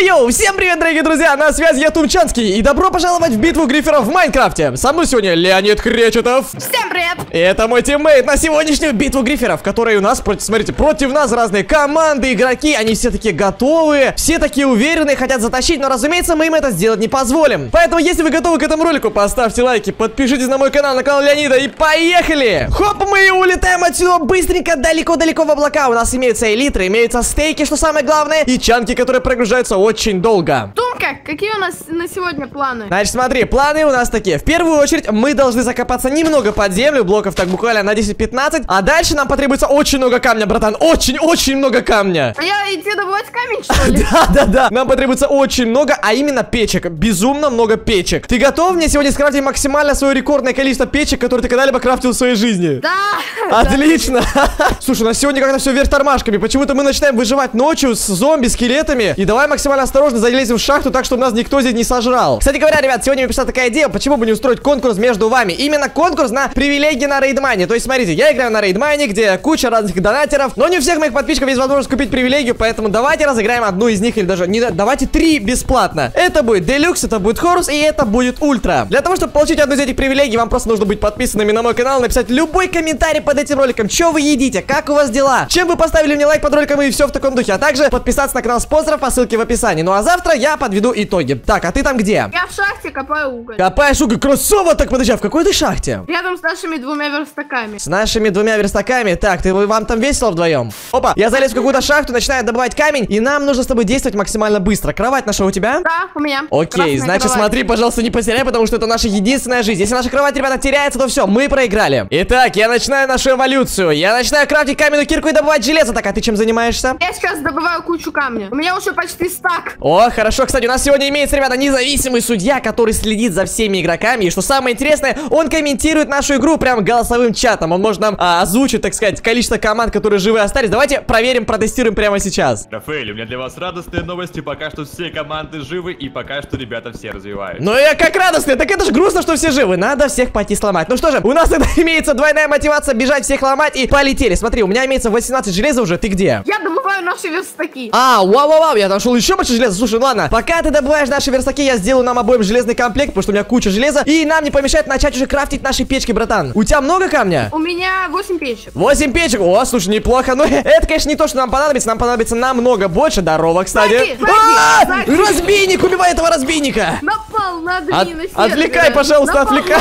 Йоу-йоу, всем привет, дорогие друзья, на связи я Тумчанский. И добро пожаловать в битву гриферов в Майнкрафте. Со мной сегодня Леонид Кречетов. Всем привет. И это мой тиммейт на сегодняшнюю битву гриферов, в которой у нас, смотрите, против нас разные команды, игроки. Они все такие готовые, все такие уверенные, хотят затащить. Но, разумеется, мы им это сделать не позволим. Поэтому, если вы готовы к этому ролику, поставьте лайки, подпишитесь на мой канал, на канал Леонида. И поехали! Хоп, мы улетаем отсюда быстренько, далеко-далеко в облака. У нас имеются элитры, имеются стейки, что самое главное, и чанки, которые прогружаются очень долго. Тумка, какие у нас на сегодня планы? Значит, смотри, планы у нас такие. В первую очередь, мы должны закопаться немного под землю, блоков так буквально на 10-15. А дальше нам потребуется очень много камня, братан. Очень-очень много камня. А я идти добывать камень, что ли? Да. Нам потребуется очень много, а именно печек. Безумно много печек. Ты готов мне сегодня скрафтить максимально свое рекордное количество печек, которые ты когда-либо крафтил в своей жизни? Да. Отлично. Слушай, у нас сегодня как-то все вверх тормашками. Почему-то мы начинаем выживать ночью с зомби, скелетами. И давай максимально осторожно залезем в шахту, так, чтобы нас никто здесь не сожрал. Кстати говоря, ребят, сегодня мне пришла такая идея, почему бы не устроить конкурс между вами. Именно конкурс на привилегии на рейдмайне. То есть, смотрите, я играю на рейдмайне, где куча разных донатеров, но не у всех моих подписчиков есть возможность купить привилегию, поэтому давайте разыграем одну из них, или даже не давайте 3 бесплатно. Это будет Делюкс, это будет Хорус и это будет Ультра. Для того, чтобы получить одну из этих привилегий, вам просто нужно быть подписанными на мой канал, написать любой комментарий под этим роликом, что вы едите, как у вас дела, чем вы поставили мне лайк под роликом и все в таком духе, а также подписаться на канал спонсоров по ссылке в описании. Ну а завтра я подведу итоги. Так, а ты там где? Я в шахте копаю уголь. Копаешь уголь, красава. Так, подожди, а в какой ты шахте? Рядом с нашими 2 верстаками. С нашими 2 верстаками. Так, вам там весело вдвоем? Опа, я залез в какую-то шахту, начинаю добывать камень, и нам нужно с тобой действовать максимально быстро. Кровать наша у тебя? Да, у меня. Окей, Красная значит, кровать. смотри, пожалуйста, не потеряй, потому что это наша единственная жизнь. Если наша кровать, ребята, теряется, то все, мы проиграли. Итак, я начинаю нашу эволюцию. Я начинаю крафтить каменную кирку и добывать железо. Так, а ты чем занимаешься? Я сейчас добываю кучу камня. У меня уже почти стак. О, хорошо, кстати, у нас сегодня имеется, ребята, независимый судья, который следит за всеми игроками. И что самое интересное, он комментирует нашу игру прям голосовым чатом. Он может нам озвучить, так сказать, количество команд, которые живы остались. Давайте проверим, протестируем прямо сейчас. Рафаэль, у меня для вас радостные новости. Пока что все команды живы и пока что ребята все развивают. Ну я как радостный, так это же грустно, что все живы. Надо всех пойти сломать. Ну что же, у нас тогда имеется двойная мотивация бежать, всех ломать, и полетели. Смотри, у меня имеется 18 железа уже, ты где? Я добываю наши верстаки. Вау, я нашел еще больше железа. Слушай, ну ладно, пока ты добываешь наши верстаки, я сделаю нам обоим железный комплект, потому что у меня куча железа, и нам не помешает начать уже крафтить наши печки, братан. У тебя много камня? У меня 8 печек. 8 печек? О, слушай, неплохо. Но это, конечно, не то, что нам понадобится намного больше. Здорово, кстати. Сзади. Разбийник, убивай этого разбийника. Напал на админа. Отвлекай, пожалуйста, отвлекай.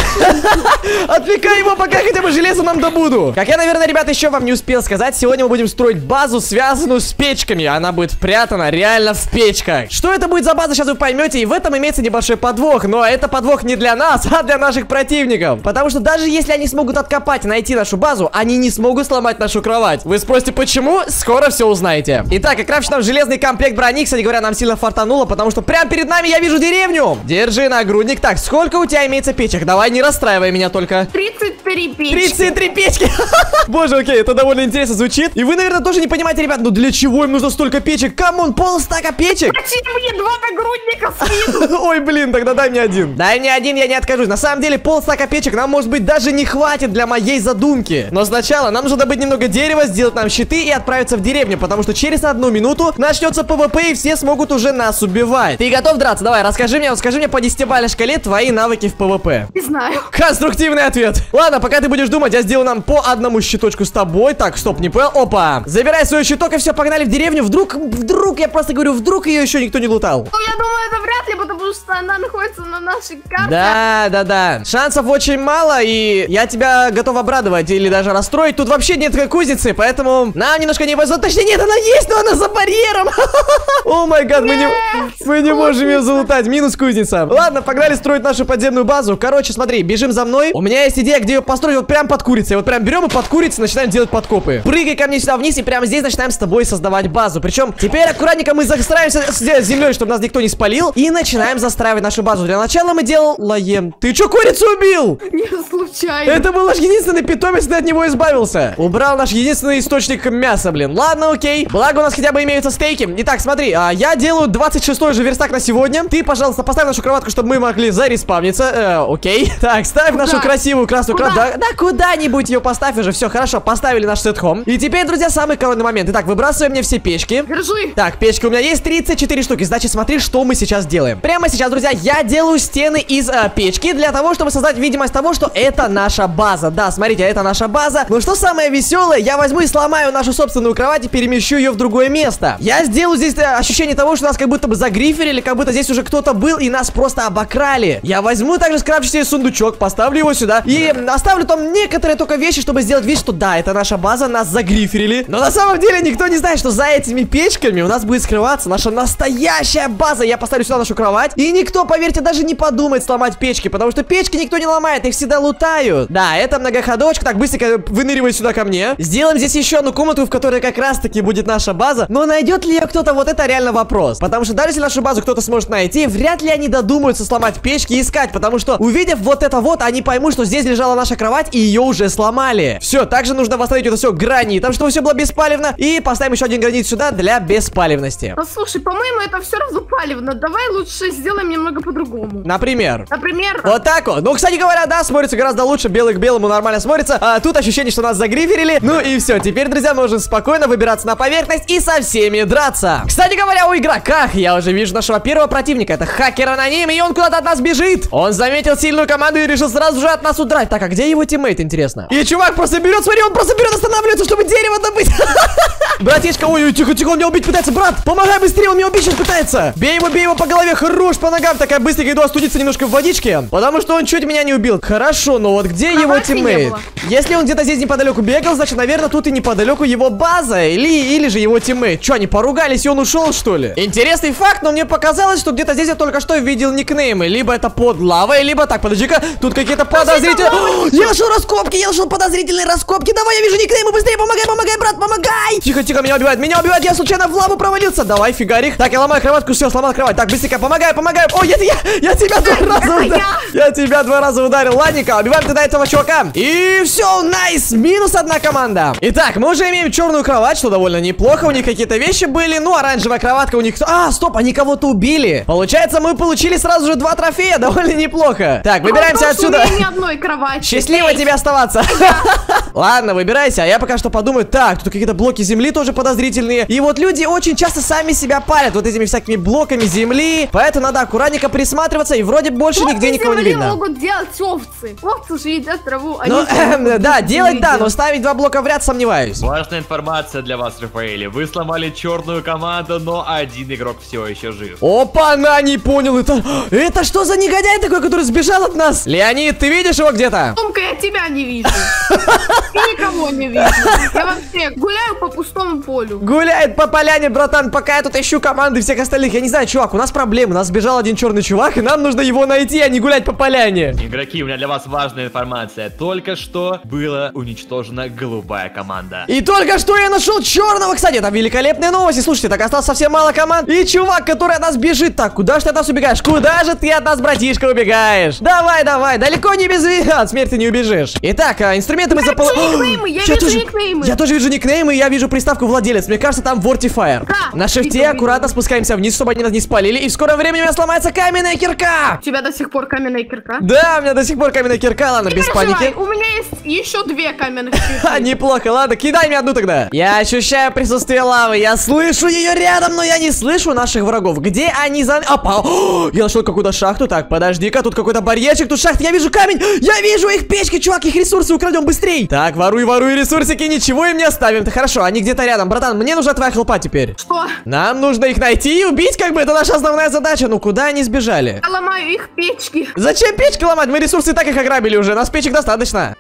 Отвлекай его, пока хотя бы железо нам добуду. Как я, наверное, ребята, еще вам не успел сказать, сегодня мы будем строить базу, связанную с печками. Она будет спрятана реально в печках. Что это будет за база, сейчас вы поймете. И в этом имеется небольшой подвох. Но это подвох не для нас, а для наших противников. Потому что даже если они смогут откопать и найти нашу базу, они не смогут сломать нашу кровать. Вы спросите, почему? Скоро все узнаете. Итак, я крафчу нам железный комплект брони. Кстати говоря, нам сильно фартануло, потому что прямо перед нами я вижу деревню. Держи нагрудник. Так, сколько у тебя имеется печек? Давай, не расстраивай меня только. 33 печки. 33 печки. Боже, окей, это довольно интересно звучит. И вы, наверное, тоже не понимаете, ребят, ну для чего им нужно столько печек? Камон, полстака печек. Зачем мне 2 нагрудника скинуть? Ой, блин, тогда дай мне один. Дай мне один, я не откажусь. На самом деле, полстака печек нам, может быть, даже не хватит для моей задумки. Но сначала нам нужно добыть немного дерева, сделать нам щиты и отправиться в деревню, потому что через 1 минуту начнется ПВП, и все смогут уже нас убивать. Ты готов драться? Давай, скажи мне по 10-бальной шкале твои навыки в ПВП. Не знаю. Конструктивный ответ. Ладно, пока ты будешь думать, я сделаю нам по одному щиточку с тобой. Так, стоп, не понял. Опа. Забирай свой щиток и все, погнали в деревню. Вдруг, я просто говорю, вдруг ее еще никто не лутал. Ну, я думаю, это вряд ли, потому что она находится на нашей карте. Да. Шансов очень мало, и я тебя готов обрадовать или даже расстроить. Тут вообще нет кузницы, поэтому нам немножко не повезло. Точнее, нет, она есть, но она за барьером. О май гад, мы не можем ее залутать. Минус кузница. Ладно, погнали строить нашу подземную базу. Короче, смотри, бежим за мной. У меня есть идея, где ее построить. Вот прям под курицей. Вот прям берем и под курицей начинаем делать подкопы. Прыгай ко мне сюда вниз, и прямо здесь начинаем с тобой создавать базу. Причем теперь аккуратненько мы застраиваемся с землей, чтобы нас никто не спалил. И начинаем застраивать нашу базу. Для начала мы делаем... Ты чё, курицу убил? Не случайно. Это был наш единственный питомец, ты от него избавился. Убрал наш единственный источник мяса, блин. Ладно, окей. Благо у нас хотя бы имеются стейки. Итак, смотри, я делаю 26-й же верстак на сегодня. Ты, пожалуйста, поставь нашу кроватку, чтобы мы могли зареспавниться. Окей. Так, ставь нашу красивую красную кроватку. Да куда-нибудь ее поставь уже. Все, хорошо, поставили наш сет-хом. И теперь, друзья, самый коронный момент. Итак, выбрасываем мне все печки. Держи. Так, печки у меня есть 34 штуки. Значит, смотри, что мы сейчас делаем. Прямо сейчас, друзья, я делаю стены из печки для того, чтобы создать видимость того, что это наша база. Да, смотрите, это наша база. Но что самое веселое, я возьму и сломаю нашу собственную кровать и перемещу ее в другое место. Я сделаю здесь ощущение того, что нас как будто бы загриферили, как будто здесь уже кто-то был и нас просто обокрали. Я возьму также скрафчу себе сундучок, поставлю его сюда и оставлю там некоторые только вещи, чтобы сделать вид, что да, это наша база, нас загриферили. Но на самом деле никто не знает, что за этими печками у нас будет скрываться наша настоящая база. Я поставлю сюда нашу кровать, и никто, поверьте, даже не подумает сломать печки, потому что печки никто не ломает, их всегда лутают. Да, это многоходовочка. Так, быстренько выныривай сюда ко мне. Сделаем здесь еще одну комнату, в которой как раз-таки будет наша база. Но найдет ли ее кто-то, вот это реально вопрос. Потому что даже если нашу базу кто-то сможет найти, вряд ли они додумаются сломать печки и искать, потому что, увидев вот это вот, они поймут, что здесь лежала наша кровать, и ее уже сломали. Все, также нужно восстановить это все гранитом, чтобы все было беспалевно. И поставим еще один гранит сюда для беспалевности. Ну, слушай, по-моему, это все равно палевно. Давай лучше сделаем немного по-другому. Например? Например? Вот так вот. Ну, кстати говоря, да, смотрится гораздо лучше. Белый к белому нормально смотрится. А тут ощущение, что нас загриферили. Ну и все. Теперь, друзья, можем спокойно выбираться на поверхность и со всеми драться. Кстати говоря, у игроках я уже вижу нашего первого противника. Это хакер Аноним, и он куда-то от нас бежит. Он заметил сильную команду и решил сразу же от нас удрать. Так, а где его тиммейт, интересно? И чувак просто берет, смотри, он просто берет, останавливается, чтобы дерево добыть. Братишка, ой, тихо, он меня убить пытается. Брат, помогай быстрее, он меня убить сейчас пытается. Бей его по голове, хорош, по ногам. Так, я быстренько иду остудиться немножко в водичке, потому что он чуть меня не убил. Хорошо, но вот где его тиммейт? Если он где-то здесь неподалеку бегал, значит, наверное, тут и неподалеку его база. Или же его тиммейт. Че, они поругались, и он ушел, что ли? Интересный факт, но мне показалось, что где-то здесь я только что видел никнеймы. Либо это под лавой, либо так, подожди-ка, тут какие-то подозрительные... Я нашел раскопки, я нашел подозрительные раскопки. Давай, я вижу никнеймы, быстрее, помогай, брат, помогай. Тихо, меня убивает, я случайно в лаву провалился. Давай, фигарик. Так, я ломаю кроватку, все, сломал кровать. Так, быстренько, помогай. Ой, я тебя два раза ударил. Я тебя 2 раза ударил. Ладненько, убиваем тогда этого чувака. И все, найс, минус 1 команда. Итак, мы уже имеем черную кровать, что довольно неплохо. У них какие-то вещи были, ну, оранжевая кроватка у них... стоп, они кого-то убили. Получается, мы получили сразу же 2 трофея, довольно неплохо. Так, выбираемся отсюда. Ни одной кровати. Счастливо тебе оставаться. Ладно, выбирайся, а я пока что подумаю. Так, тут какие-то блоки земли тоже подозрительные. И вот люди очень часто сами себя палят вот этими всякими блоками земли. Поэтому надо аккуратненько присматриваться. И вроде больше нигде никого не видно. Могут делать овцы. Овцы же едят траву. Да, делать да, но ставить 2 блока в ряд сомневаюсь. Важная информация для вас, Рафаэль. Вы сломали черную команду, но один игрок все еще жив. Опа, не понял. Это что за негодяй такой, который сбежал от нас? Леонид, ты видишь его где-то? Томка, я тебя не вижу. И никого не вижу. Я вообще гуляю по пустому полю. Гуляет по поляне, братан, пока я тут ищу команды всех остальных. Я не знаю, чувак, у нас проблемы. У нас сбежал один черный чувак, и нам нужно его найти, а не гулять по поляне. Игроки, у меня для вас важная информация. Только что была уничтожена голубая команда. И только что я нашел черного. Кстати, это великолепные новости. Слушайте, так осталось совсем мало команд. И чувак, который от нас бежит. Так, куда же ты от нас убегаешь? Куда же ты от нас, братишка, убегаешь? Давай, далеко не без от смерти не убежишь. Итак, инструменты мы заполучили. Я вижу никнеймы. Я тоже вижу никнеймы, и я вижу приставку владелец. Мне кажется, там Vortifier. Да, на шифте аккуратно спускаемся вниз, чтобы они нас не спалили. И в скором времени у меня сломается каменная кирка. У тебя до сих пор каменная кирка? Да, у меня до сих пор каменная кирка. Ладно, без паники. У меня есть еще 2 каменных кирки. Неплохо, ладно, кидай мне одну тогда. Я ощущаю присутствие лавы. Я слышу ее рядом, но я не слышу наших врагов. Где они за... Опа! Я нашел какую-то шахту. Так, подожди-ка, тут какой-то барьерчик, тут шахта. Я вижу камень. Я вижу их печки, чувак, их ресурсы украдем быстрей. Так, воруй ресурсики, ничего им не оставим. Хорошо, они где-то рядом. Братан, мне нужна твоя хелпа теперь. Что? Нам нужно их найти и убить, как бы, это наша основная задача. Ну, куда они сбежали? Я ломаю их печки. Зачем печки ломать? Мы ресурсы так их ограбили уже, нас печек достаточно.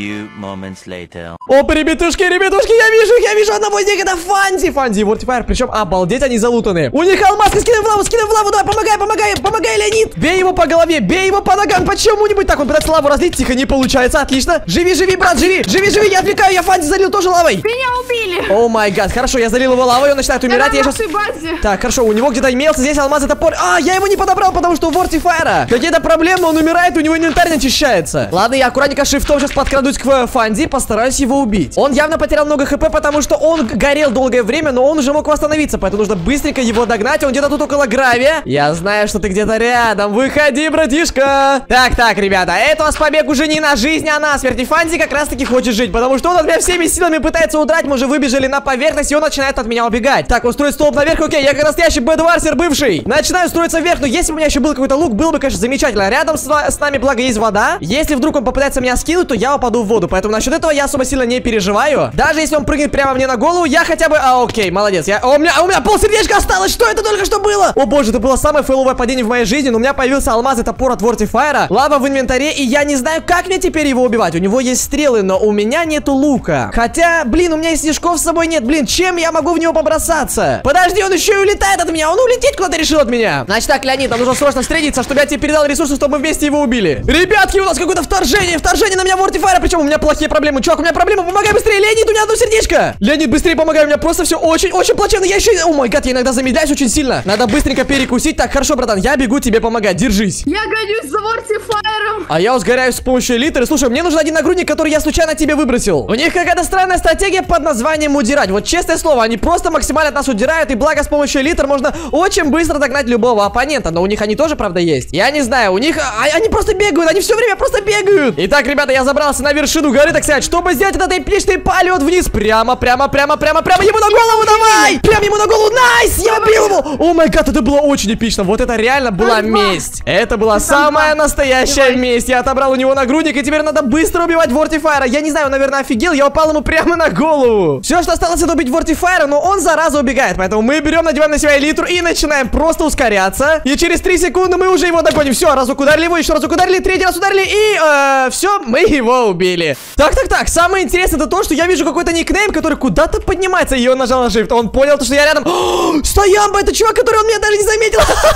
Опа, ребятушки, я вижу одного из них, это Фанзи и Vortifier, причем, обалдеть, они залутаны. У них алмазка, скидывай в лаву, давай, помогай, Леонид. Бей его по голове, бей его по ногам, почему-нибудь. Так, он пытается лаву разлить, тихо, не получается, отлично. Живи, брат, живи, я отвлекаю, я Фанзи залил тоже лавой. Меня убили. О май гад, хорошо, я залил его лавой, он начинает умирать. Я на нашей базе. Так, хорошо, у него где-то имелся здесь алмаз, это топор. А, я его не подобрал, потому что у Вортифайра какие-то проблемы, он умирает, у него инвентарь не очищается. Ладно, я аккуратненько шифтом сейчас подкрадусь к Фанди, постараюсь его убить. Он явно потерял много хп, потому что он горел долгое время, но он уже мог восстановиться, поэтому нужно быстренько его догнать. Он где-то тут около гравия. Я знаю, что ты где-то рядом. Выходи, братишка. Так, ребята, это у нас побег уже не на жизнь, а на смерть. И Фанди как раз таки хочет жить, потому что он от меня всеми силами пытается удрать. Мы уже выбежали на поверхность, и он начинает от меня убегать. Так, он строит столб наверх. Окей, я как настоящий бэдварсер бывший. Начинаю строиться вверх, но если бы у меня еще был какой-то лук, было бы, конечно, замечательно. Рядом с нами, благо, есть вода. Если вдруг он попытается меня скинуть, то я упаду в воду. Поэтому насчет этого я особо сильно не переживаю. Даже если он прыгнет прямо мне на голову, я хотя бы... окей, молодец. У меня полсердечка осталось. Что это только что было? О боже, это было самое фейловое падение в моей жизни. Но у меня появился алмаз и топор от Вортифайра. Лава в инвентаре, и я не знаю, как мне теперь его убивать. У него есть стрелы, но у меня нету лука. Хотя, блин, у меня и снежков с собой нет. Блин, чем я могу в него побросаться? Подожди, он еще и улетает от меня. Он улететь куда-то решил от меня. Значит так, Леонид, нам нужно срочно встретиться, чтобы я тебе передал ресурсы, чтобы мы вместе его убили. Ребятки, у нас какое-то вторжение. Вторжение на меня Вортифайра. Причем у меня плохие проблемы. Чувак, у меня проблемы. Помогай быстрее. Леонид, у меня одно сердечко. Леонид, быстрее помогай. У меня просто все очень плачевно. Я еще... О май гад, я иногда замедляюсь очень сильно. Надо быстренько перекусить. Так, хорошо, братан, я бегу тебе помогать. Держись. Я гонюсь за Вортифайром. А я узгоряюсь с помощью элитры. Слушай, мне нужен один нагрудник, который я случайно тебе выбросил. У них какая-то странная стратегия под названием удирать. Вот честное слово, они просто максимально от нас удирают. И благо с помощью элитр можно очень быстро догнать любого оппонента. Но у них они тоже, правда, есть. Я не знаю, у них... Они просто бегают, они все время просто бегают. Итак, ребята, я забрался на вершину горы, так сказать, чтобы сделать этот эпичный полет вниз. Прямо ему на голову, давай! Прямо ему на голову, найс! Я убил его! О май гад, это было очень эпично. Вот это реально была месть. Это была самая настоящая месть. Я отобрал у него нагрудник, и теперь надо быстро убивать Вортифайра. Я не знаю, он, наверное, офигел. Я упал ему прямо на голову. Все, что осталось, это убить Вортифайра, но он, зараза, убегает. Поэтому мы берем, надеваем на себя элитру и начинаем просто ускоряться. И через 3 секунды мы уже его догоним. Все, разок ударили его, еще разок ударили, 3-й раз ударили, и все, мы его убили. Так. Самое интересное это то, что я вижу какой-то никнейм, который куда-то поднимается. И он нажал на shift. Он понял, что я рядом. Стоямба, это чувак, который он меня даже не заметил.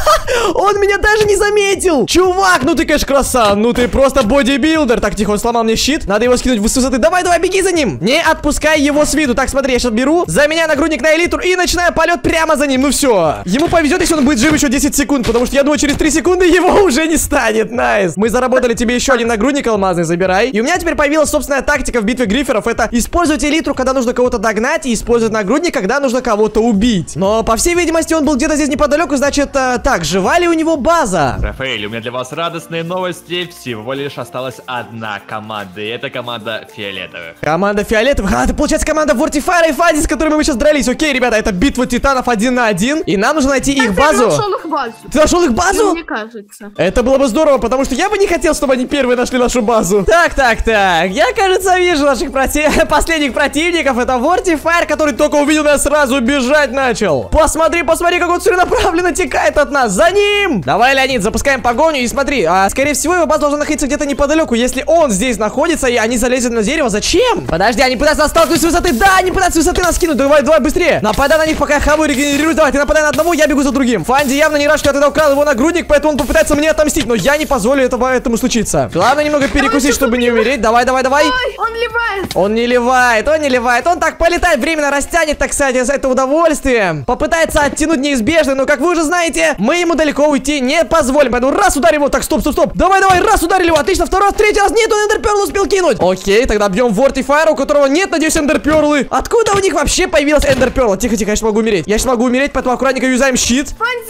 Он меня даже не заметил. Чувак, ну ты, конечно, краса. Ну ты просто бодибилдер. Так, тихо, он сломал мне щит. Надо его скинуть с высоты. Давай, беги за ним. Не отпускай его с виду. Так, смотри, я сейчас беру, заменяю нагрудник на элитру и начинаю полет прямо за ним. Ну все. Ему повезет, если он будет жив еще 10 секунд. Потому что я думаю, через 3 секунды его уже не станет. Найс. Мы заработали тебе еще один нагрудник алмазный. Забирай. И у меня теперь появилась собственная тактика в битве гриферов. Это использовать элитру, когда нужно кого-то догнать, и использовать нагрудник, когда нужно кого-то убить. Но, по всей видимости, он был где-то здесь неподалеку. Значит, так, жива ли у него база? Рафаэль, у меня для вас радостные новости. Всего лишь осталась одна команда, и это команда фиолетовых. Команда фиолетовых? А, это получается команда Вортифайра и Фанди, с которыми мы сейчас дрались. Окей, ребята, это битва титанов 1 на 1. И нам нужно найти их базу. Я нашел их базу. Ты нашел их базу? Мне кажется. Это было бы здорово, потому что я бы не хотел, чтобы они первые нашли нашу базу. Так. Я, кажется, вижу наших последних противников. Это Вортифайр, который только увидел меня, сразу бежать начал. Посмотри, как он целенаправленно текает от нас. За ним! Давай, Леонид, запускаем погоню. И смотри, скорее всего, его база должна находиться где-то неподалеку. Если он здесь находится, и они залезут на дерево, зачем? Подожди, они пытаются нас столкнуть с высоты. Да, они пытаются с высоты нас скинуть. Давай, быстрее. Нападай на них, пока хавы регенерируют. Давай, ты нападай на одного, я бегу за другим. Фанди явно не рад, что я тогда украл его нагрудник, поэтому он попытается мне отомстить. Но я не позволю этому случиться. Главное немного перекусить, чтобы не умереть. Давай. Ой, он ливает. Он не ливает. Он так полетает, временно растянет, так сказать, за это удовольствие. Попытается оттянуть неизбежно, но, как вы уже знаете, мы ему далеко уйти не позволим. Поэтому раз ударим его. Так, стоп. Давай, раз ударили его. Отлично, второй раз, третий раз. Нет, он эндерперл успел кинуть. Окей, тогда бьем Вортифайра, у которого нет, надеюсь, эндерперлы. Откуда у них вообще появилась эндерперла? Тихо, я сейчас могу умереть. Поэтому аккуратненько юзаем щит.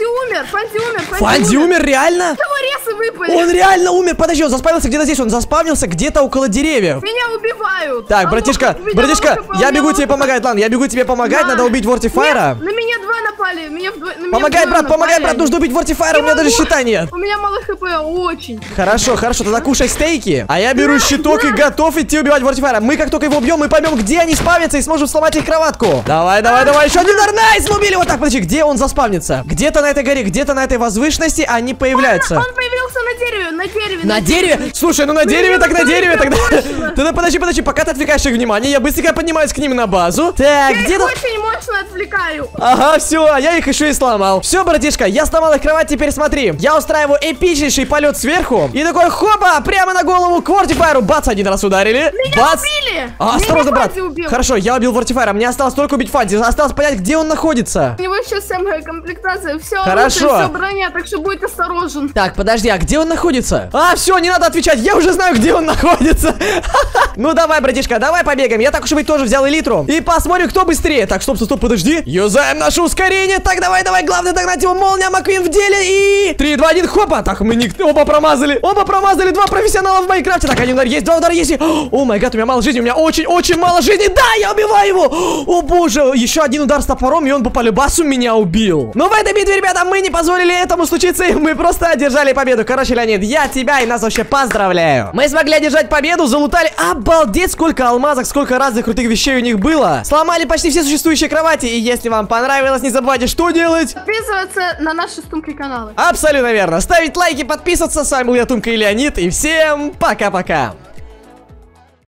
Фанди умер, реально? Саморезы выпали. Он реально умер. Подожди, он заспавнился где-то здесь. Он заспавнился где-то около деревьев. Меня убивают. Так, братишка, я бегу тебе помогать. Ладно, я бегу тебе помогать. Надо убить Вортифайра. На меня 2 напали. Помогай, брат, нужно убить Вортифайра. У меня даже щита нет. У меня мало хп, очень. Хорошо, тогда кушай стейки. А я беру щиток и готов идти убивать Вортифайра. Мы как только его убьем, мы поймем, где они спавнятся, и сможем сломать их кроватку. Давай, еще один найс. Мы убили его. Так, подожди, где он заспавнится? Где-то на этой горе, где-то на этой возвышенности они появляются. Он появился на дереве. На дереве? Слушай, ну на дереве тогда. Тогда подожди, пока ты отвлекаешь их внимание, я быстренько поднимаюсь к ним на базу. Так, где-то... очень нарочно отвлекаю. Ага, все, я их еще и сломал. Все, братишка, я сломал их кровать, теперь смотри. Я устраиваю эпичнейший полет сверху. И такой, хопа, прямо на голову к Вортифайру. Бац, один раз ударили. Меня Бац. убили. Осторожно, Меня брат. Фадзи убил. Хорошо, я убил Вортифайра. Мне осталось только убить Фадзи. Осталось понять, где он находится. У него сейчас вся моя комплектация, все Хорошо. оружие, все броня, так что будь осторожен. Так, подожди, а где он находится? А, все, не надо отвечать, я уже знаю, где он находится. Ну давай, братишка, давай побегаем. Я так уж и быть тоже взял элитру. И посмотрим, кто быстрее. Так, стоп, подожди. Юзаем наше ускорение. Так, давай, главное догнать его. Молния Маквин в деле. И 3, 2, 1, хопа. Так, мы оба промазали. Два профессионала в Майнкрафте. Так, один удар есть, два удара есть. О май гад, у меня мало жизни, у меня очень мало жизни. Да, я убиваю его. О боже, еще один удар с топором, и он бы по любасу меня убил. Но в этой битве, ребята, мы не позволили этому случиться, и мы просто одержали победу. Короче, Леонид, я тебя и нас вообще поздравляю. Мы смогли одержать победу, залутали. Обалдеть, сколько алмазок, сколько разных крутых вещей у них было. Сломали почти все существующие кровати. И если вам понравилось, не забывайте, что делать. Подписываться на наши с Тумкой каналы. Абсолютно верно. Ставить лайки, подписываться. С вами был я, Тумка и Леонид. И всем пока-пока.